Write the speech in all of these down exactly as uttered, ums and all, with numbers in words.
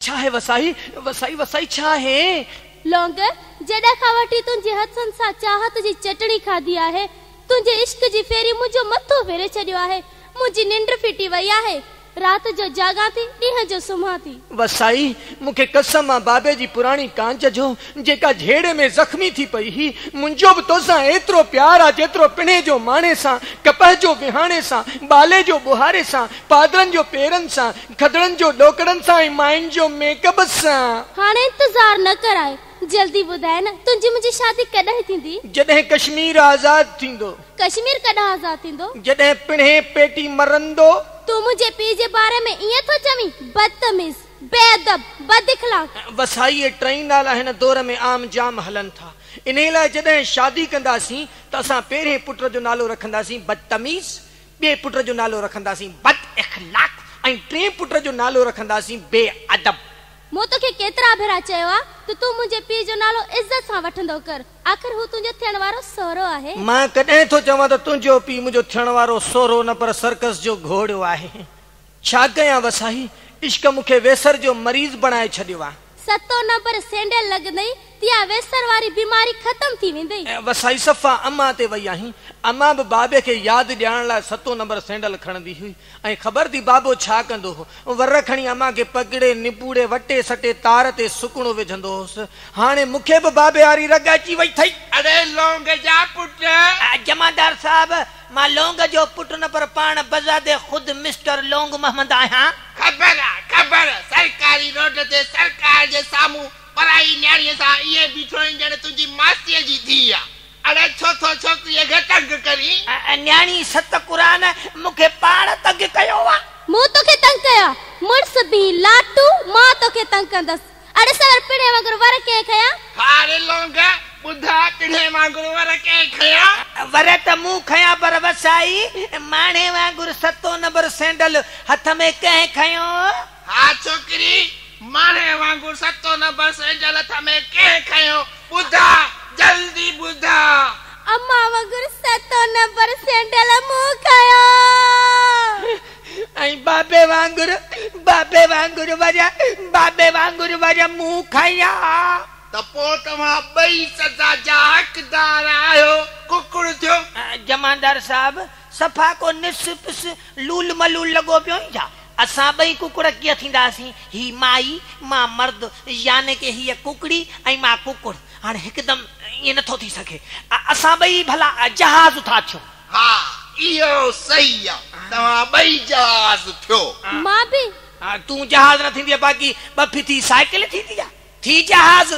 छा है वसाई वसाई वसाई छा है? लौंग जॾहिं खां वठी तुंहिंजे हथनि सां चाहत जी चटणी खाधी आहे, तुंहिंजे इश्क जी फेरी मुंहिंजो मथो फेरे छॾियो आहे, मुंहिंजी निंड फिटी वई आहे, रात जो जागा थी, ॾींहं जो सुम्हां थी। वसाई मूंखे कसम आहे बाबे जी पुराणी कांच जो, जेका झेड़े में ज़ख्मी थी पई ही, मुंहिंजो बि तोसां एतिरो प्यार आहे जेतिरो पिणे जो माणे सां, कपह जो विहाणे सां, बाले जो बुहारे सां, पादरनि जो पेरनि सां, खदड़नि जो ॾोकड़नि सां ऐं माइन जो मेकअप सां। हाणे इंतज़ार न कराए, जल्दी ॿुधाए न तुंहिंजी मुंहिंजी शादी कॾहिं थींदी? जॾहिं कश्मीर आज़ाद थींदो। कश्मीर कॾहिं आज़ाद थींदो? जॾहिं पिणे पेटी मरंदो। तू मुझे पी जे बारे में इए तो चवी, बदतमीज, बेअदब, बदइखलाक। वसाई ये टई नाला हिन दौर में आम जाम हलन था। इन लाइ जॾहिं शादी कंदासीं त असां पहिरें पुट जो नालो रखंदासीं बदतमीज, ॿिए पुट जो नालो रखंदासीं बदइखलाक ऐं टे पुट जो नालो रखंदासीं बेअदब। मूं तोखे केतिरा भेरा चयो आहे त तू मुंहिंजे पीउ जो नालो इज़त सां वठंदो कर, आख़िर हू तुंहिंजो थियण वारो सोरो आहे। मां कॾहिं थो चवां त तुंहिंजो पीउ मुंहिंजो थियण वारो सोरो न पर सर्कस जो घोड़ो आहे। छा कयां वसाई, इश्क मूंखे वेसर जो मरीज़ बणाए छॾियो आहे। सतो नंबर सैंडल लॻंदई तिया वेसर वारी बीमारी ख़त्म थी वेंदी। वसाई सफ़ा अम्मा ते वई आहीं, अम्मा बि बाबे खे यादि ॾियारण लाइ सतो नंबर सैंडल खणंदी हुई ऐं ख़बर थी बाबो छा कंदो हो, वर खणी अम्मा खे पकिड़े निपूड़े वटे सटे तार ते सुकणो विझंदो होसि। हाणे मूंखे बि बाबे वारी रग अची वई थई। अरे लौंग जा पुट। जमादार साहब, मां लौंग जो पुट न पर पाण बज़ादे खुद मिस्टर लौंग मोहम्मद आहियां। खबर खबर सरकारी रोड ते सरकार जे सामू पराई न्याणीअ सां इहे बीठो ॼण तुंहिंजी मासीअ जी थी आहे। अरे छो थो छोकिरीअ खे तंग करी? न्याणी सत क़ुरान मूंखे पाण तंग कयो आहे। मूं तोखे तंग कया? मुड़स बि लाटू मां तोखे तंग कंदसि। अरे सर पिणे वांगुरु वर कंहिं खया? हारे लौंग ॿुधा पिणे वांगुरु वर कंहिं खया? वर त मूं खया पर वसाई माणे वांगुरु सतो नंबर सैंडल हथ में कंहिं खयो? हा छोकिरी, माणे वांगुरु सतो नंबर सैंडल हथ में कंहिं खयो? ॿुधा जल्दी ॿुधा। अम्मा वांगुरु सतो नंबर सैंडल मूं खयो ऐं बाबे वांगुरु बाबे वांगुरु वजा बाबे वांगुरु वजा मूं खया। त पोइ तव्हां ॿई सज़ा जा हक़दार आहियो। कुकुड़ थियो। जमादार साहब, सफ़ा को निस पिस लूल मलूल लॻो पियो ई छा? असां ॿई कुकुड़ कीअं थींदासीं? ही माई मां मर्द, याने के हीअ कुकड़ी ऐं मां कुकुड़। हाणे हिकदमि ईअं नथो थी सघे। असां ॿई भला जहाज़ था थियूं। हा इहो सही आहे, तव्हां ॿई जहाज़ थियो। मां बि। तूं जहाज़ न थींदी, बाक़ी ॿ फिथी साइकिल थींदी आहे। थी जहाज़।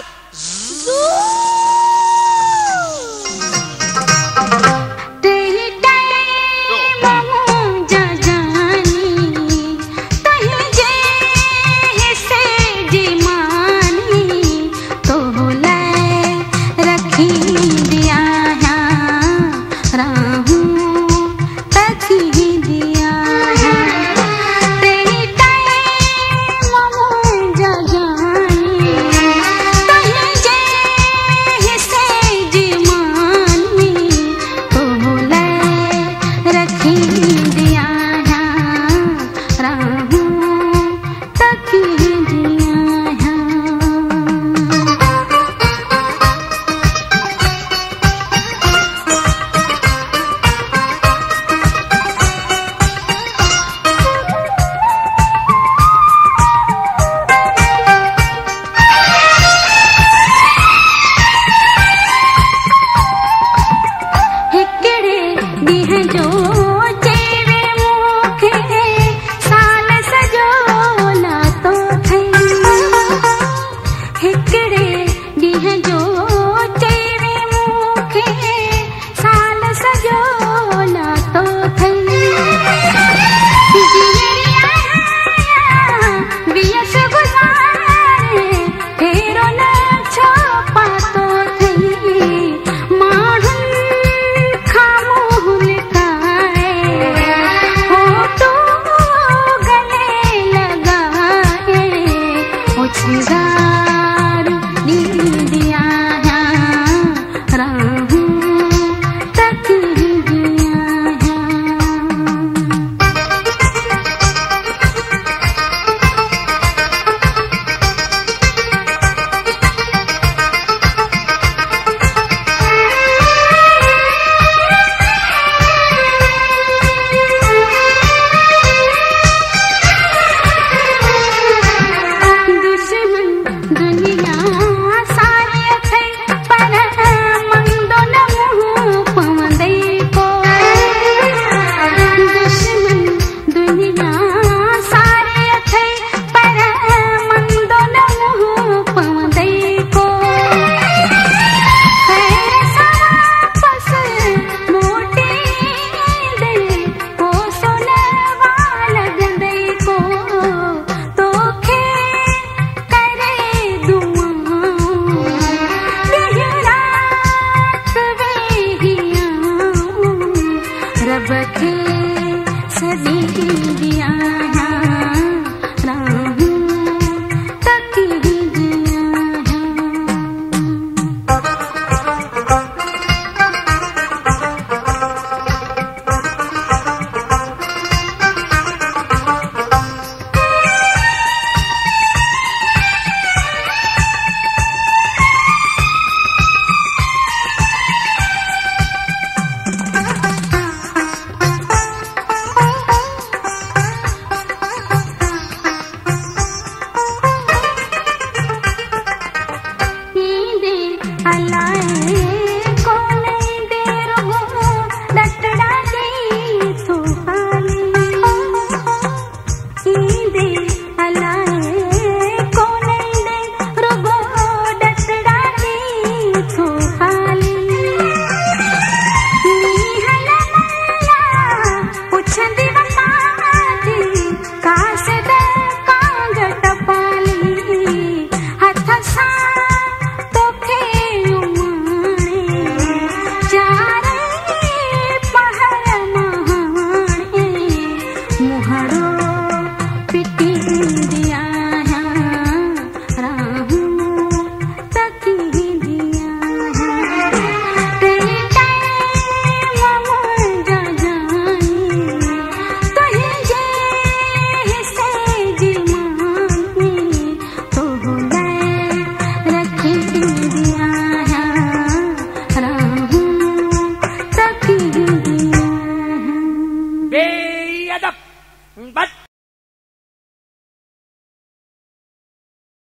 मुहाड़ो